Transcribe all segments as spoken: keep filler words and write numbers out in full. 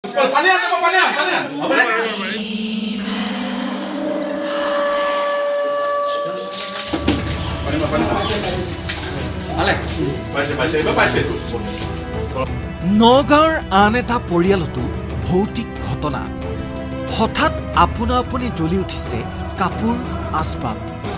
নগাঁৱৰ আন এটা পৰিয়ালতো ভৌতিক ঘটনা হঠাৎ আপোনা আপুনি জ্বলি উঠিছে কাপোৰ আচবাব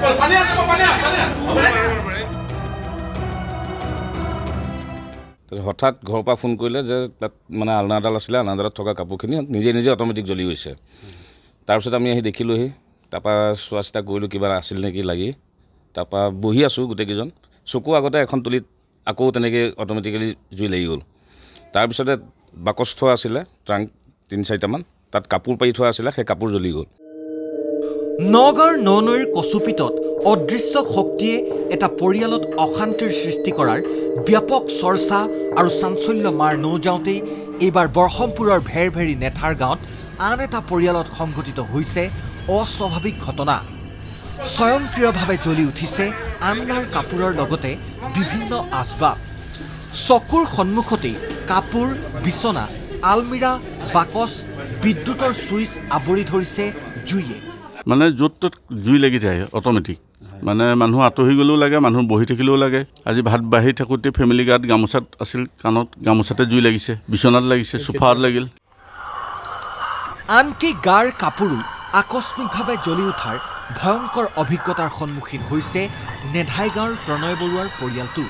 হঠাৎ ঘৰৰ পৰা ফোন কৰিলে যে তাত মানে আলনাডাল আছিলে আলনাডালত থকা কাপোৰখিনি নিজে নিজে অট'মেটিক জ্বলি গৈছে তাৰপিছত আমি আহি দেখিলোহি তাৰপৰা চোৱা চিতা কৰিলোঁ কিবা আছিল নেকি লাগি তাৰপৰা বহি আছোঁ গোটেইকেইজন চকু আগতে এখন তুলিত আকৌ তেনেকৈ অট'মেটিকেলি জুই লাগি গ'ল তাৰপিছতে বাকচ থোৱা আছিলে ট্ৰাংক তিনি চাৰিটামান তাত কাপোৰ পাৰি থোৱা আছিলে সেই কাপোৰ জ্বলি গ'ল নগাঁৱৰ ননৈৰ কচুপিতত অদৃশ্য শক্তিয়ে এটা পৰিয়ালত অশান্তিৰ সৃষ্টি কৰাৰ ব্যাপক চৰ্চা আৰু চাঞ্চল্য মাৰ নৌযাওঁতেই এইবাৰ বৰহমপুৰৰ ভেৰভেৰি নেথাৰ গাঁৱত আন এটা পৰিয়ালত সংঘটিত হৈছে অস্বাভাৱিক ঘটনা স্বয়ংক্ৰিয়ভাৱে জ্বলি উঠিছে আনলাৰ কাপোৰৰ লগতে বিভিন্ন আচবাব চকুৰ সন্মুখতেই কাপোৰ বিচনা আলমিৰা বাকচ বিদ্যুতৰ ছুইচ আৱৰি ধৰিছে জুইয়ে মানে য'ত ত'ত জুই লাগি যায় অট'মেটিক মানে মানুহ আঁতৰি গ'লেও লাগে মানুহ বহি থাকিলেও লাগে আজি ভাত বাঢ়ি থাকোঁতে ফেমিলি গাত গামোচাত আছিল কাণত গামোচাতে জুই লাগিছে বিচনাত লাগিছে সোফাত লাগিল আনকি গাৰ কাপোৰো আকস্মিকভাৱে জ্বলি উঠাৰ ভয়ংকৰ অভিজ্ঞতাৰ সন্মুখীন হৈছে নেধাইগাঁৱৰ প্ৰণয় বৰুৱাৰ পৰিয়ালটো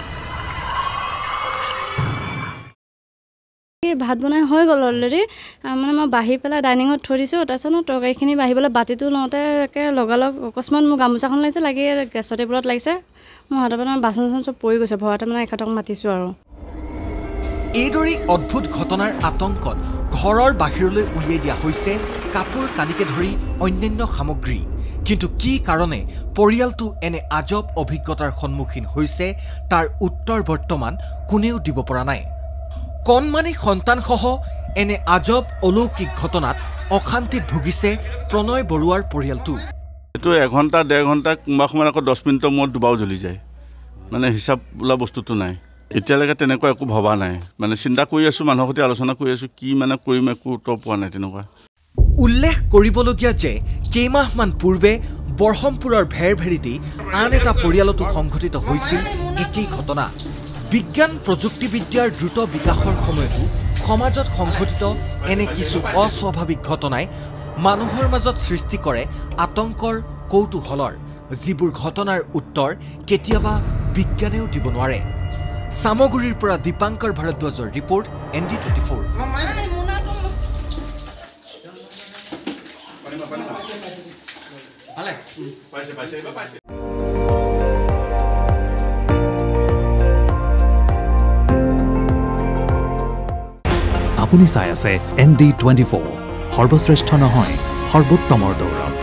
ভাত বনাই হৈ গ'ল অলৰেডি মানে মই বাঢ়ি পেলাই ডাইনিঙত থৈ দিছোঁ তাৰপিছত তৰকাৰীখিনি বাঢ়িবলৈ বাতিটো লওঁতে একে লগালগ অকস্মাত মোৰ গামোচাখন লাগিছে লাগি গেছৰ টেবুলত লাগিছে মোৰ হাতৰ পৰা বাচন চাচন চব পৰি গৈছে ভয়তে মানে এখেতক মাতিছোঁ আৰু এইদৰে অদ্ভুত ঘটনাৰ আতংকত ঘৰৰ বাহিৰলৈ উলিয়াই দিয়া হৈছে কাপোৰ কানিকে ধৰি অন্যান্য সামগ্ৰী কিন্তু কি কাৰণে পৰিয়ালটো এনে আজব অভিজ্ঞতাৰ সন্মুখীন হৈছে তাৰ উত্তৰ বৰ্তমান কোনেও দিব পৰা নাই কণমানি সন্তানসহ এনে আজব অলৌকিক ঘটনাত অশান্তিত ভুগিছে প্ৰণয় বৰুৱাৰ পৰিয়ালটো এইটো এঘণ্টা ডেৰ ঘণ্টা কোনোবা সময়ত আকৌ দহ মিনিটৰ মূৰত দুবাৰো জ্বলি যায় মানে হিচাপ বোলা বস্তুটো নাই এতিয়ালৈকে তেনেকুৱা একো ভবা নাই মানে চিন্তা কৰি আছোঁ মানুহৰ সৈতে আলোচনা কৰি আছোঁ কি মানে কৰিম একো উত্তৰ পোৱা নাই তেনেকুৱা উল্লেখ কৰিবলগীয়া যে কেইমাহমান পূৰ্বে বৰহমপুৰৰ ভেৰভেৰিতেই আন এটা পৰিয়ালতো সংঘটিত হৈছিল একেই ঘটনা বিজ্ঞান প্ৰযুক্তিবিদ্যাৰ দ্ৰুত বিকাশৰ সময়তো সমাজত সংঘটিত এনে কিছু অস্বাভাৱিক ঘটনাই মানুহৰ মাজত সৃষ্টি কৰে আতংকৰ কৌতূহলৰ যিবোৰ ঘটনাৰ উত্তৰ কেতিয়াবা বিজ্ঞানেও দিব নোৱাৰে সামগুৰিৰ পৰা দীপাংকৰ ভাৰদ্বাজৰ report N D twenty four আপুনি চাই আছে এন ডি টুৱেণ্টি ফ'ৰ সৰ্বশ্ৰেষ্ঠ নহয় সৰ্বোত্তমৰ দৌৰত